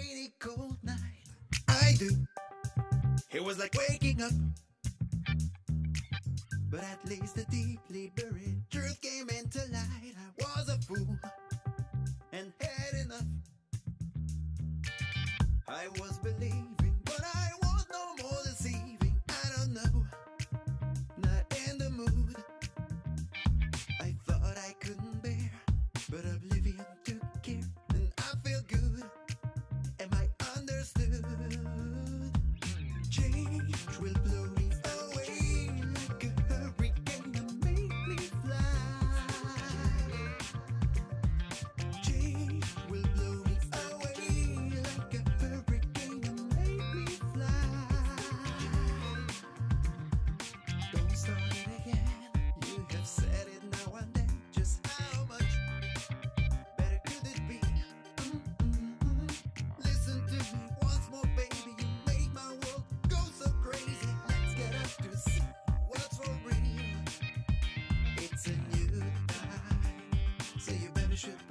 rainy, cold night. I do. It was like waking up. But at least the deeply buried truth came into light. I was a fool and had enough. I was believing, but I was no more deceiving. I don't know, not in the mood. I thought I couldn't bear, but oblivion took care, and I feel good. Am I understood? Change will blow me away like a hurricane and make me fly. Change will blow me away like a hurricane and make me fly. Don't start it again. You have said it now and then. Just how much better could it be? Listen to me once more, baby. You make my world go so crazy. Let's get up to see what's for real. It's a new time, so you better should